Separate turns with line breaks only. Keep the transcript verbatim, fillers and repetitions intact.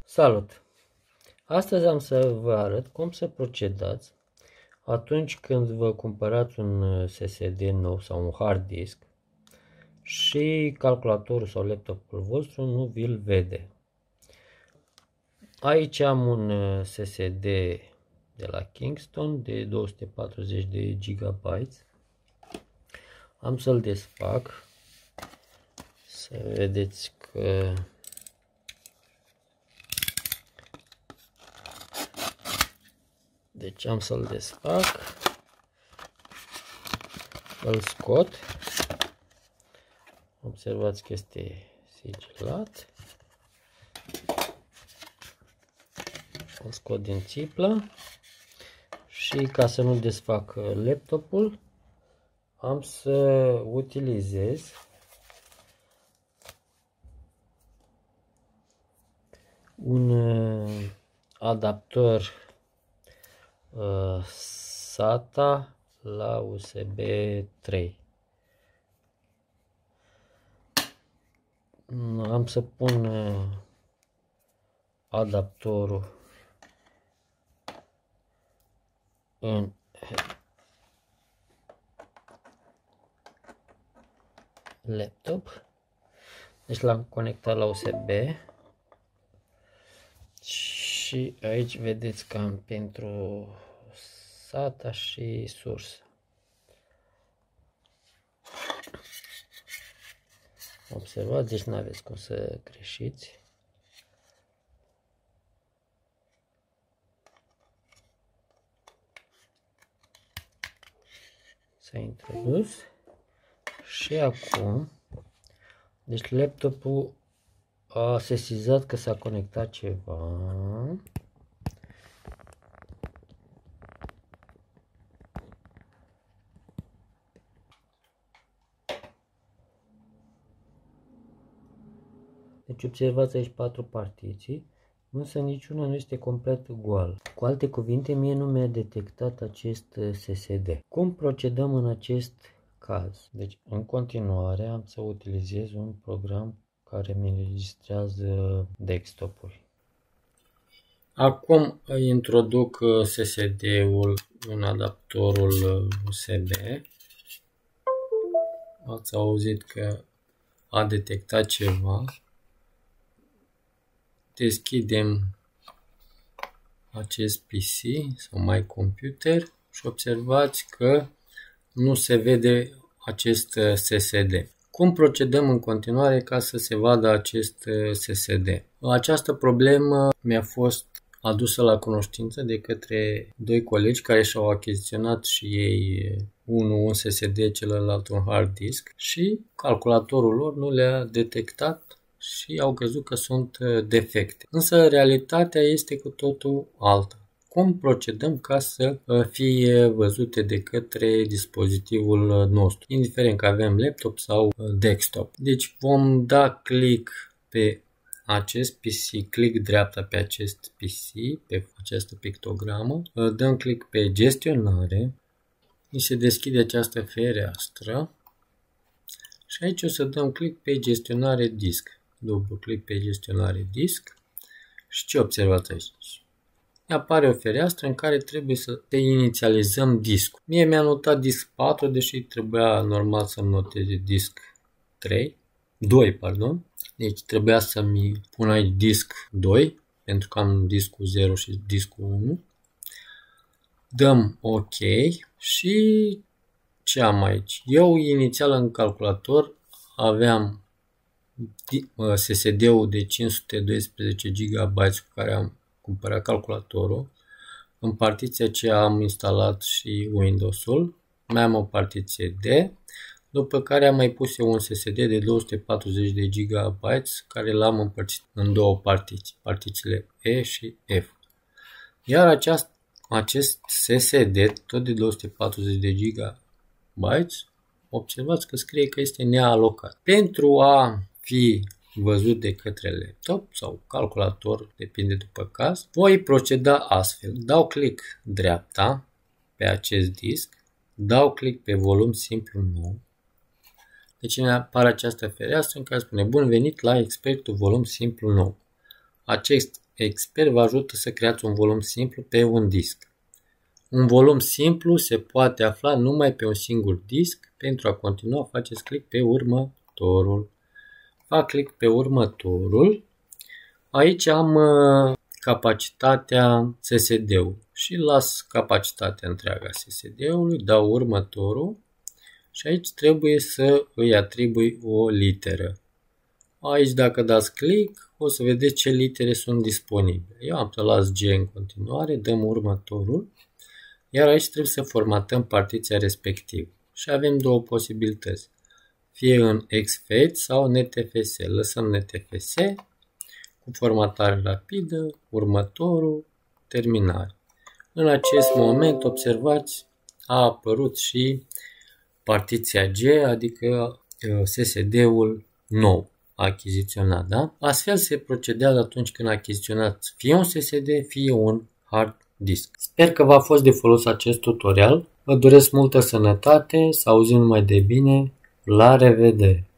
Salut! Astăzi am să vă arăt cum să procedați atunci când vă cumpărați un S S D nou sau un hard disk și calculatorul sau laptopul vostru nu vi-l vede. Aici am un S S D de la Kingston de două sute patruzeci de gigabyte. Am să-l desfac să vedeți că Deci am să-l desfac, îl scot, observați că este sigilat, îl scot din țiplă și ca să nu desfac laptopul, am să utilizez un adaptor uh, SATA la U S B trei. Am să pun uh, adaptorul în laptop. Deci l-am conectat la U S B. Și aici vedeți că am pentru SATA și sursă. Observați, deci nu aveți cum să greșiți. S-a introdus. Și acum, deci laptopul a sesizat că s-a conectat ceva. Deci observați aici patru partiții, însă niciuna nu este complet goală. Cu alte cuvinte, mie nu mi-a detectat acest S S D. Cum procedăm în acest caz? Deci, în continuare, am să utilizez un program care mi înregistrează desktop-ul. Acum introduc S S D-ul în adaptorul U S B. Ați auzit că a detectat ceva. Deschidem acest P C sau My Computer și observați că nu se vede acest S S D. Cum procedăm în continuare ca să se vadă acest S S D? Această problemă mi-a fost adusă la cunoștință de către doi colegi care și-au achiziționat și ei unul un S S D, celălalt un hard disk și calculatorul lor nu le-a detectat și au crezut că sunt defecte. Însă realitatea este cu totul alta. Cum procedăm ca să fie văzute de către dispozitivul nostru, indiferent că avem laptop sau desktop. Deci vom da click pe acest P C, click dreapta pe acest P C, pe această pictogramă, dăm click pe gestionare, ni se deschide această fereastră și aici o să dăm click pe gestionare disc. Dublu click pe gestionare disc și ce observați aici? Apare o fereastră în care trebuie să te inițializăm discul. Mie mi-a notat disc patru, deși trebuia normal să-mi noteze disc trei, doi, pardon. Deci trebuia să-mi pun aici disc doi, pentru că am discul zero și discul unu. Dăm OK și ce am aici? Eu inițial în calculator aveam S S D-ul de cinci sute doisprezece gigabyte cu care am cumpărat calculatorul. În partiția aceea am instalat și Windows-ul. Mai am o partiție D, după care am mai pus eu un S S D de două sute patruzeci de gigabyte care l-am împărțit în două partiții, partițiile E și F. Iar aceast, acest S S D, tot de două sute patruzeci de gigabyte, observați că scrie că este nealocat. Pentru a fi văzut de către laptop sau calculator, depinde după caz, voi proceda astfel. Dau click dreapta pe acest disc, dau click pe volum simplu nou. Deci ne apare această fereastră în care spune bun venit la expertul volum simplu nou. Acest expert vă ajută să creați un volum simplu pe un disc. Un volum simplu se poate afla numai pe un singur disc. Pentru a continua, faceți click pe următorul. Fac click pe următorul. Aici am uh, capacitatea S S D-ului și las capacitatea întreaga S S D-ului, dau următorul și aici trebuie să îi atribui o literă. Aici dacă dați click, o să vedeți ce litere sunt disponibile. Eu am să las G în continuare, dăm următorul, iar aici trebuie să formatăm partiția respectivă. Și avem două posibilități, fie în X F A T sau N T F S. Lăsăm N T F S cu formatare rapidă, următorul, terminare. În acest moment, observați, a apărut și partiția G, adică S S D-ul nou achiziționat. Da? Astfel se procedează atunci când achiziționați fie un S S D, fie un hard disk. Sper că v-a fost de folos acest tutorial. Vă doresc multă sănătate, să auzim mai de bine. La revedere!